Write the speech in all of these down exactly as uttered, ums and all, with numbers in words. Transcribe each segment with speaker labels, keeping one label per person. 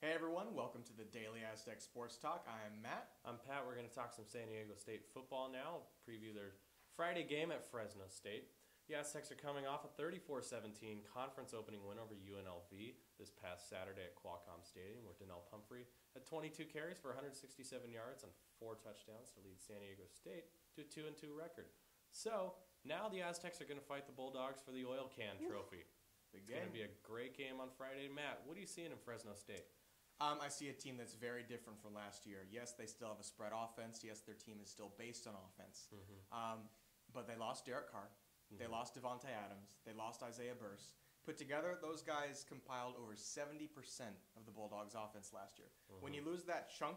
Speaker 1: Hey everyone, welcome to the Daily Aztec Sports Talk. I am Matt.
Speaker 2: I'm Pat. We're going to talk some San Diego State football now, preview their Friday game at Fresno State. The Aztecs are coming off a thirty-four seventeen conference opening win over U N L V this past Saturday at Qualcomm Stadium, where Donnell Pumphrey had twenty-two carries for one hundred sixty-seven yards and four touchdowns to lead San Diego State to a two and two record. So now the Aztecs are going to fight the Bulldogs for the Oil Can Trophy.
Speaker 1: Big
Speaker 2: It's going to
Speaker 1: game.
Speaker 2: be a great game on Friday. Matt, what are you seeing in Fresno State?
Speaker 1: Um, I see a team that's very different from last year. Yes, they still have a spread offense. Yes, their team is still based on offense.
Speaker 2: Mm-hmm.
Speaker 1: Um, but they lost Derek Carr. They
Speaker 2: Mhm.
Speaker 1: lost Devontae Adams. They lost Isaiah Burse. Put together, those guys compiled over seventy percent of the Bulldogs' offense last year. When
Speaker 2: Mhm.
Speaker 1: you lose that chunk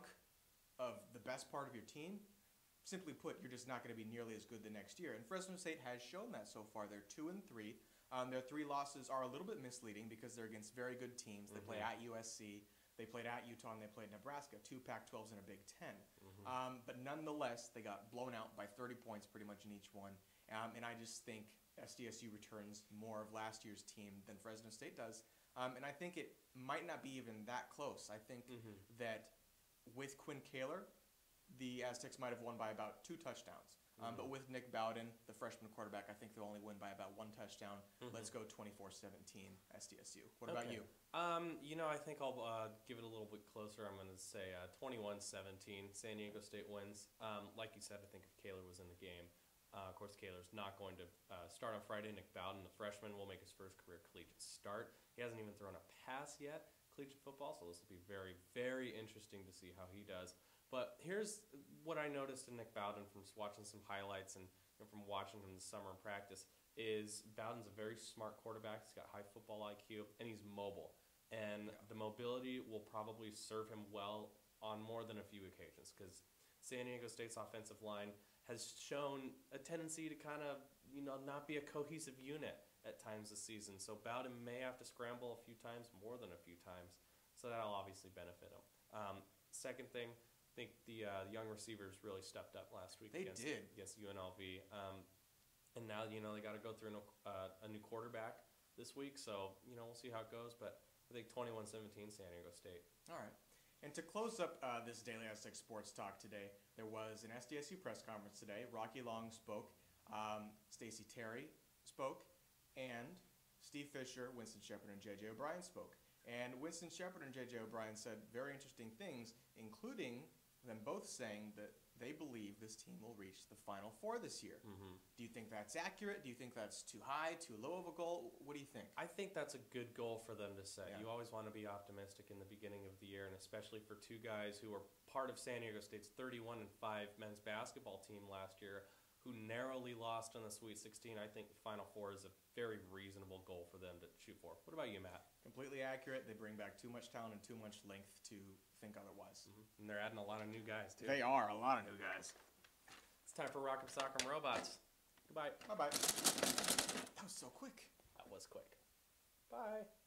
Speaker 1: of the best part of your team, simply put, you're just not going to be nearly as good the next year. And Fresno State has shown that so far. They're two and three. Um, their three losses are a little bit misleading because they're against very good teams. They play
Speaker 2: Mhm.
Speaker 1: at U S C. They played at Utah, and they played Nebraska, two Pac twelves and a Big Ten.
Speaker 2: Mhm.
Speaker 1: Um, but nonetheless, they got blown out by thirty points pretty much in each one. Um, and I just think S D S U returns more of last year's team than Fresno State does. Um, and I think it might not be even that close. I think
Speaker 2: Mhm.
Speaker 1: that with Quinn Kaler, the Aztecs might have won by about two touchdowns. Um,
Speaker 2: Mhm.
Speaker 1: But with Nick Bowden, the freshman quarterback, I think they'll only win by about one touchdown.
Speaker 2: Mhm.
Speaker 1: Let's go twenty-four seventeen S D S U. What about
Speaker 2: Okay.
Speaker 1: you?
Speaker 2: Um, you know, I think I'll uh, give it a little bit closer. I'm going to say uh, twenty-one seventeen. San Diego State wins. Um, like you said, I think if Kaler was in the game, uh, of course, Kaler's not going to uh, start on Friday. Nick Bowden, the freshman, will make his first career collegiate start. He hasn't even thrown a pass yet, collegiate football, so this will be very, very interesting to see how he does. But here's what I noticed in Nick Bowden from just watching some highlights and, and from watching him this summer in practice is Bowden's a very smart quarterback. He's got high football I Q, and he's mobile. And
Speaker 1: Yeah.
Speaker 2: the mobility will probably serve him well on more than a few occasions because San Diego State's offensive line has shown a tendency to kind of, you know, not be a cohesive unit at times this season. So Bowden may have to scramble a few times, more than a few times. So that'll obviously benefit him. Um, second thing, I think the, uh, the young receivers really stepped up last week
Speaker 1: They
Speaker 2: against,
Speaker 1: did.
Speaker 2: against U N L V. Um, and now, you know, they got to go through a, uh, a new quarterback this week. So, you know, we'll see how it goes. But I think twenty-one seventeen San Diego State.
Speaker 1: All right. And to close up uh, this Daily Aztec Sports Talk today, there was an S D S U press conference today. Rocky Long spoke, um, Stacey Terry spoke, and Steve Fisher, Winston Shepard, and J J O'Brien spoke. And Winston Shepard and J J O'Brien said very interesting things, including them both saying that they believe this team will reach the Final Four this year.
Speaker 2: Mm-hmm.
Speaker 1: Do you think that's accurate? Do you think that's too high, too low of a goal? What do you think?
Speaker 2: I think that's a good goal for them to set.
Speaker 1: Yeah.
Speaker 2: You always want to be optimistic in the beginning of the year, and especially for two guys who were part of San Diego State's thirty-one and five men's basketball team last year, who narrowly lost in the Sweet sixteen. I think the Final Four is a very reasonable goal for them to shoot for. What about you, Matt?
Speaker 1: Completely accurate. They bring back too much talent and too much length to think otherwise.
Speaker 2: Mm-hmm. And they're adding a lot of new guys, too.
Speaker 1: They are a lot of new guys.
Speaker 2: It's time for Rock'em Sock'em Robots. Goodbye.
Speaker 1: Bye-bye. That was so quick.
Speaker 2: That was quick. Bye.